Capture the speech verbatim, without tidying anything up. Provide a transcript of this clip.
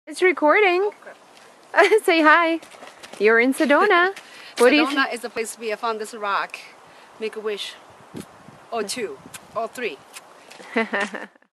It's recording. Okay. Say hi. You're in Sedona. What do you Sedona is the place we have found this rock. Make a wish. Or two. Or three.